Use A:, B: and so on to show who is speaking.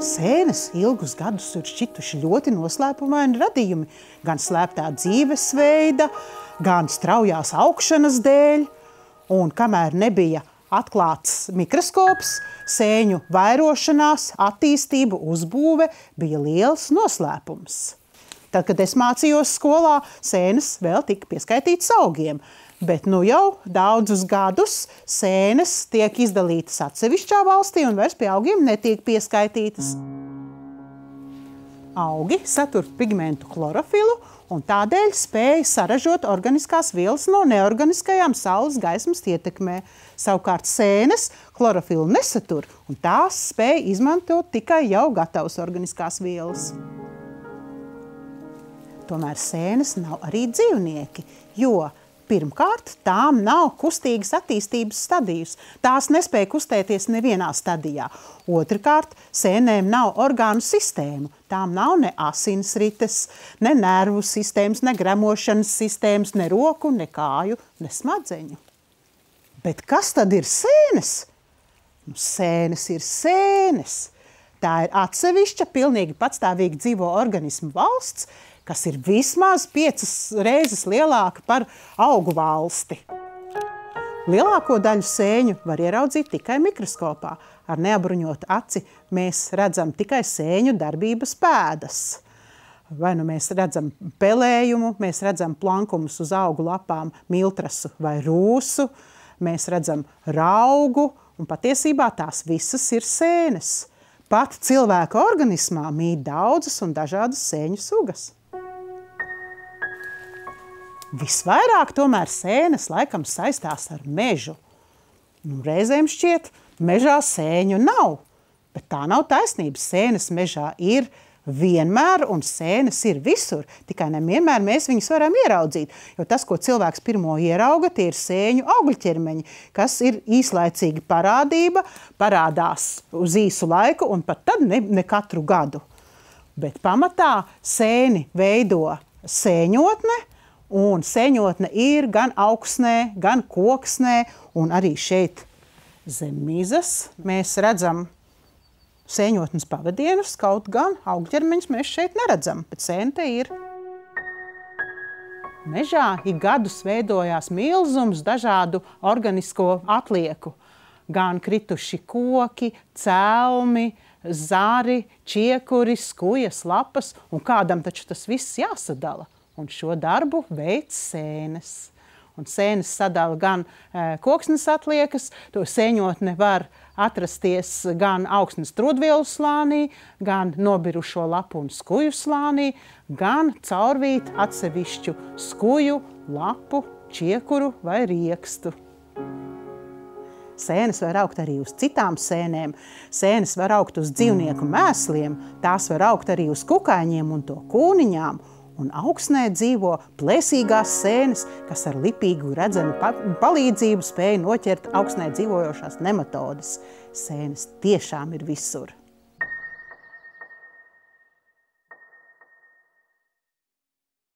A: Sēnes ilgus gadus ir šķituši ļoti noslēpumaini radījumi, gan slēptā dzīvesveida, gan straujās augšanas dēļ, un kamēr nebija atklāts mikroskops, sēņu vairošanās, attīstība, uzbūve bija liels noslēpums. Tad, kad es mācījos skolā, sēnes vēl tika pieskaitītas augiem, bet nu jau daudzus gadus sēnes tiek izdalītas atsevišķā valstī un vairs pie augiem netiek pieskaitītas. Augi satur pigmentu chlorofilu un tādēļ spēja saražot organiskās vielas no neorganiskajām saules gaismas ietekmē. Savukārt sēnes chlorofilu nesatur un tās spēja izmantot tikai jau gatavas organiskās vielas. Tomēr sēnes nav arī dzīvnieki, jo pirmkārt, tām nav kustīgas attīstības stadijas. Tās nespēja kustēties nevienā stadijā. Otrkārt, sēnēm nav orgānu sistēmu. Tām nav ne asinsrites, ne nervu sistēmas, ne gremošanas sistēmas, ne roku, ne kāju, ne smadzeņu. Bet kas tad ir sēnes? Sēnes ir sēnes. Tā ir atsevišķa, pilnīgi patstāvīgi dzīvo organismu valsts, kas ir vismaz 5 reizes lielāka par augu valsti. Lielāko daļu sēņu var ieraudzīt tikai mikroskopā. Ar neapbruņotu aci mēs redzam tikai sēņu darbības pēdas. Vai nu mēs redzam pelējumu, mēs redzam plankumus uz augu lapām, miltrasu vai rūsu, mēs redzam raugu, un patiesībā tās visas ir sēnes. Pat cilvēka organismā mīt daudzas un dažādas sēņu sugas. Visvairāk tomēr sēnes laikam saistās ar mežu. Reizēm šķiet, mežā sēņu nav, bet tā nav taisnība. Sēnes mežā ir vienmēr un sēnes ir visur, tikai nevienmēr mēs viņus varam ieraudzīt, jo tas, ko cilvēks pirmo ierauga, tie ir sēņu augļķermeņi, kas ir īslaicīga parādība, parādās uz īsu laiku un pat tad ne katru gadu. Bet pamatā sēni veido sēņotne, un sēņotne ir gan augsnē, gan koksnē, un arī šeit zem mizas mēs redzam sēņotnes pavadienus, kaut gan augļķermeņus mēs šeit neredzam, bet sēne te ir. Mežā ik gadus veidojās milzums dažādu organisko atlieku. Gan krituši koki, celmi, zari, čiekuri, skujas, lapas, un kādam taču tas viss jāsadala. Un šo darbu veids sēnes. Un sēnes sadala gan koksnes atliekas, to sēņotne var atrasties gan augsnes trūdvielu slānī, gan nobirušo lapu un skuju slānī, gan caurvīt atsevišķu skuju, lapu, čiekuru vai riekstu. Sēnes var augt arī uz citām sēnēm. Sēnes var augt uz dzīvnieku mēsliem, tās var augt arī uz kukaiņiem un to kūniņām. Un augsnē dzīvo plēsīgās sēnes, kas ar lipīgu redzamu palīdzību spēja noķert augsnē dzīvojošās nematodes. Sēnes tiešām ir visur.